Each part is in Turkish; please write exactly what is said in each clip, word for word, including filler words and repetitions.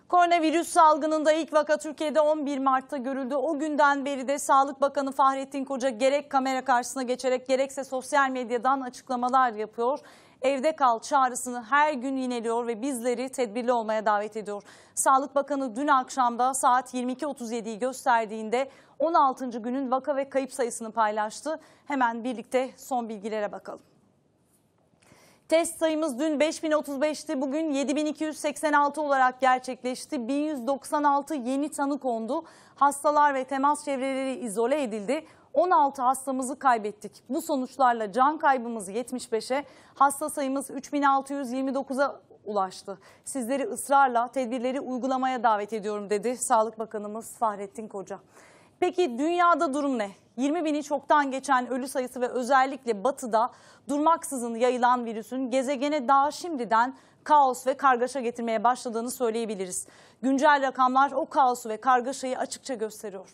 Koronavirüs salgınında ilk vaka Türkiye'de on bir Mart'ta görüldü. O günden beri de Sağlık Bakanı Fahrettin Koca gerek kamera karşısına geçerek gerekse sosyal medyadan açıklamalar yapıyor. Evde kal çağrısını her gün yineliyor ve bizleri tedbirli olmaya davet ediyor. Sağlık Bakanı dün akşamda saat yirmi iki otuz yediyi gösterdiğinde on altıncı günün vaka ve kayıp sayısını paylaştı. Hemen birlikte son bilgilere bakalım. Test sayımız dün beş bin otuz beşti, bugün yedi bin iki yüz seksen altı olarak gerçekleşti. bin yüz doksan altı yeni tanı kondu. Hastalar ve temas çevreleri izole edildi. on altı hastamızı kaybettik. Bu sonuçlarla can kaybımız yetmiş beşe, hasta sayımız üç bin altı yüz yirmi dokuza ulaştı. Sizleri ısrarla tedbirleri uygulamaya davet ediyorum dedi Sağlık Bakanımız Fahrettin Koca. Peki dünyada durum ne? yirmi bini çoktan geçen ölü sayısı ve özellikle batıda durmaksızın yayılan virüsün gezegene daha şimdiden kaos ve kargaşa getirmeye başladığını söyleyebiliriz. Güncel rakamlar o kaosu ve kargaşayı açıkça gösteriyor.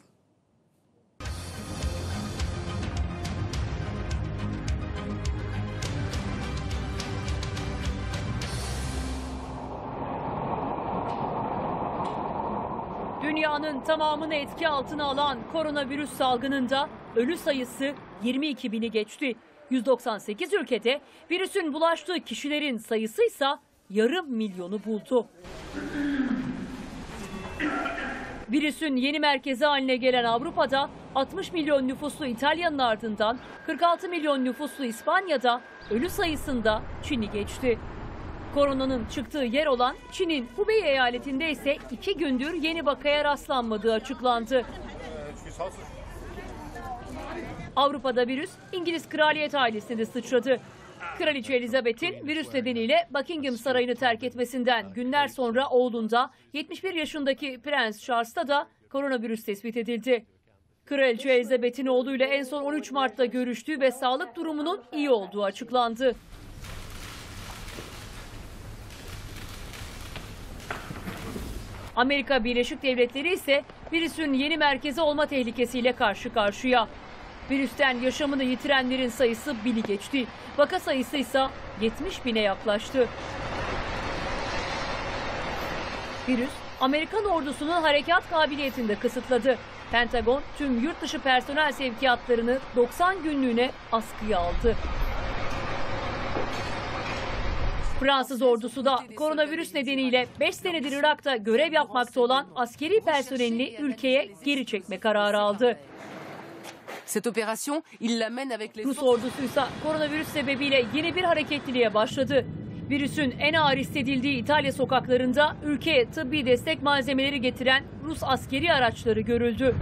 Dünyanın tamamını etki altına alan koronavirüs salgınında ölü sayısı yirmi iki bini geçti. yüz doksan sekiz ülkede virüsün bulaştığı kişilerin sayısı ise yarım milyonu buldu. Virüsün yeni merkezi haline gelen Avrupa'da altmış milyon nüfuslu İtalya'nın ardından kırk altı milyon nüfuslu İspanya'da ölü sayısında Çin'i geçti. Koronanın çıktığı yer olan Çin'in Hubei eyaletinde ise iki gündür yeni vakaya rastlanmadığı açıklandı. Avrupa'da virüs İngiliz kraliyet ailesinde sıçradı. Kraliçe Elizabeth'in virüs nedeniyle Buckingham Sarayı'nı terk etmesinden günler sonra oğlunda yetmiş bir yaşındaki Prens Charles'ta da koronavirüs tespit edildi. Kraliçe Elizabeth'in oğluyla en son on üç Mart'ta görüştüğü ve sağlık durumunun iyi olduğu açıklandı. Amerika Birleşik Devletleri ise virüsün yeni merkezi olma tehlikesiyle karşı karşıya. Virüsten yaşamını yitirenlerin sayısı bini geçti. Vaka sayısı ise yetmiş bine yaklaştı. Virüs Amerikan ordusunun harekat kabiliyetini de kısıtladı. Pentagon tüm yurt dışı personel sevkiyatlarını doksan günlüğüne askıya aldı. Fransız ordusu da koronavirüs nedeniyle beş senedir Irak'ta görev yapmakta olan askeri personelini ülkeye geri çekme kararı aldı. Rus ordusu ise koronavirüs sebebiyle yeni bir hareketliliğe başladı. Virüsün en ağır hissedildiği İtalya sokaklarında ülkeye tıbbi destek malzemeleri getiren Rus askeri araçları görüldü.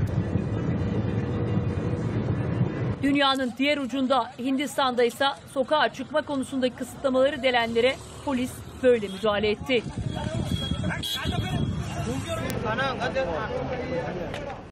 Dünyanın diğer ucunda Hindistan'da ise sokağa çıkma konusundaki kısıtlamaları delenlere polis böyle müdahale etti.